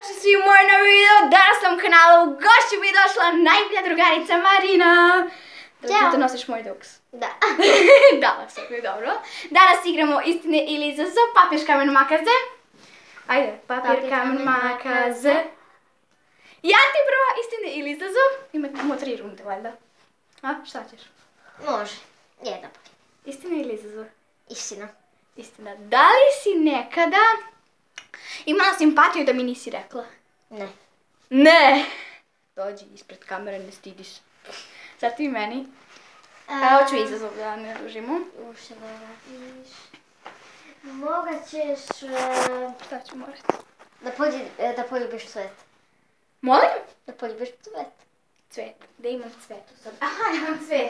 Svi u moj novi video, danas na kanalu u gošću mi je došla najbolja drugarica Marina. Da ti nosiš moj duks? Da. Da, sve je dobro. Danas igramo istine ili izazov, papir, kamen, makaze. Ajde, papir, kamen, makaze. Ja ti prva istine ili izazov. Imamo 3 runde, valjda. A, šta ćeš? Može, jedna pa. Istina ili izazov? Istina. Istina. Da li si nekada imala simpatiju da mi nisi rekla? Ne. Ne! Dođi ispred kamere, ne stidi se. Sad ti meni. Evo ću izazov da ne dužimo. Ušte da radiš. Moga ćeš Šta ću morati? da poljubiš cvet. Molim? Da poljubiš cvet. Cvet. Da imam cvet u sobi. Aha, imam cvet.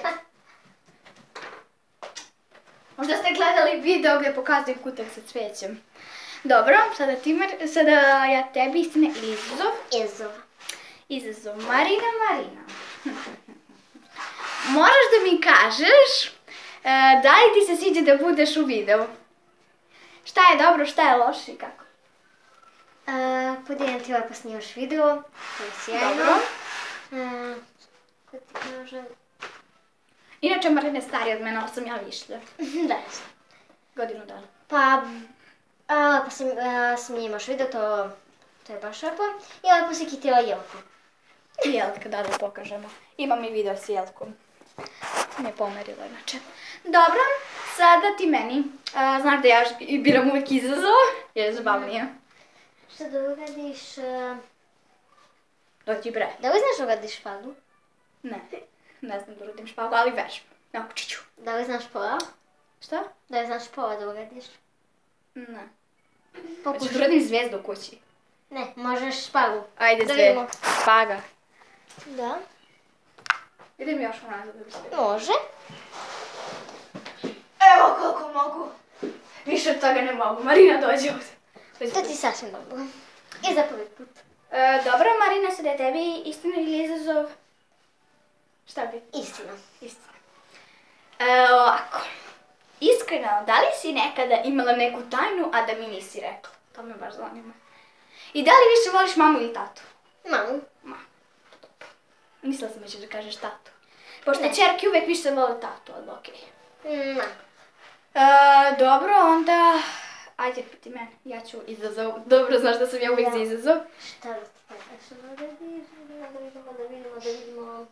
Možda ste gledali video gdje pokazujem kutak sa cvećem. Dobro, sada ja tebi istina ili izazov? Izazov. Izazov. Marina. Moraš da mi kažeš da li ti se sviđa da budeš u videu. Šta je dobro, šta je loše i kako? Podijelim ti lepo snimaš video. To je sjajno. Dobro. Ko ti kaže? Inače Marina je starija od mene, ali sam ja višlja. Da. Godinu dana. Pa lepo snimaš video, to je baš lepo. I lepo si kitila Jelku. Jelka, da pokažemo. Imam i video s Jelkom. Me je pomerila inače. Dobro, sada ti meni. Znaš da ja biram uvijek izazov, jer je zabavnije. Šta da uradiš? Doći bre. Da li znaš uradiš špagu? Ne znam da uradim špagu, ali vežbam. Naučit ću. Da li znaš pola? Šta? Da li znaš pola da uradiš? Ne. Pokušaj. Hoćeš da uradim zvijezdu u kući? Ne, možeš špagu. Ajde, Da zvijezda. vidimo. Špaga. Da. Idem još unazad da bi sve. Može. Evo koliko mogu. Više od toga ne mogu. Marina dođe ovdje. To ti sasvim dobro. I za prvi put. Dobro, Marina, sada je tebi istina ili izazov? Šta bi? Istina. Istina. Ovako. Iskreno, da li si nekada imala neku tajnu, a da mi nisi rekla? To me baš zanima. I da li više voliš mamu ili tatu? Mamu. Mislila sam da ćeš da kažeš tatu. Pošto čerke uvijek više vole tatu, ali okej. Ma. Dobro, onda... Ajde, ti mene. Ja ću izazov. Dobro, znaš da sam ja uvijek za izazov. Šta da ti kažemo da vidimo.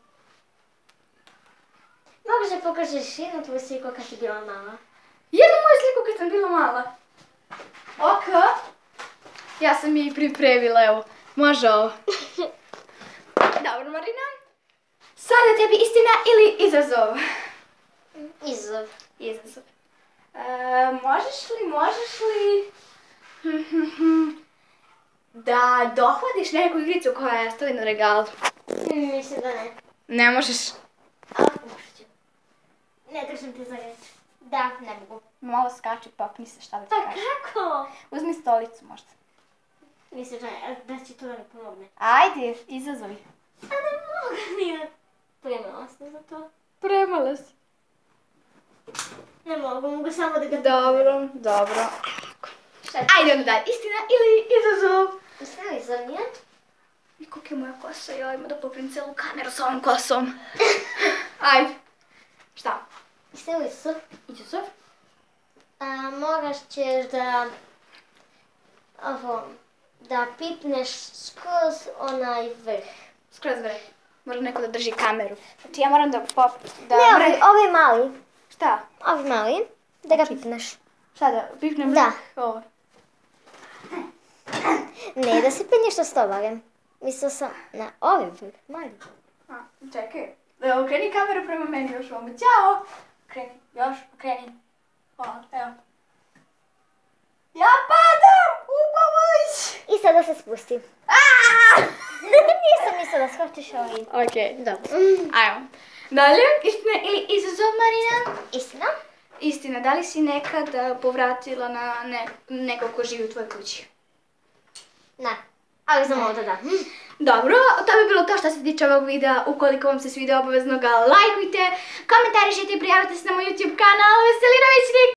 Mogu da pokažeš jednu tvoju sliku kad si bila mala? Jednu moju sliku kad sam bila mala. Ok. Ja sam je i pripremila, evo. Može ovo. Dobro, Marina. Sada tebi istina ili izazov? Izazov. Izazov. Možeš li da dohvatiš neku igricu koja stoji na regalu? Mislim da ne. Ne možeš. Ali pokušat ću. Ne držim te za reč. Da, ne mogu. Malo skači, popni se, šta da ti Pa kažem. kako? Uzmi stolicu možda. Misliš da će to da ne pomogne? Ajde, izazovi. A ne mogu, nije. Premala sam za to. Premala si. Ne mogu samo da ga... Dobro. Šta ti? Ajde onda dalje, istina ili izazov? Istina ili izazov nije? I koliko je moja kosa, ja ima da poprim celu kameru s ovom kosom. Ajde. Šta? Istina ili izazov? Izazov? Moraš ćeš da pipneš skroz onaj vrh. Skroz vrh. Mora neko da drži kameru. Znači ja moram da Ne, ovaj mali. Šta? Ovaj mali. Da ga pipneš. Šta da pipnem vrh? Da. Ovo. Ne, da se penješ sa stolarem. Mislila sam na ovaj vrh, mali. Čekaj. Okreni kameru prema meni još ovome. Ćao! Okreni. Hvala, evo. Ja padam! U pomoć! I sada se spusti. Nisam mislila da skočiš ovaj. Okej. Dobro. Ajmo. Dalje, istina ili izazov, Marina? Istina? Istina, da li si nekad povratila na nekog ko živi u tvojoj kući? Ne. Ali znam ovo da. Dobro, to bi bilo to što se tiče ovog videa. Ukoliko vam se svidio, obavezno ga lajkujte, komentarišite i prijavite se na moj YouTube kanal Veselinovićnik.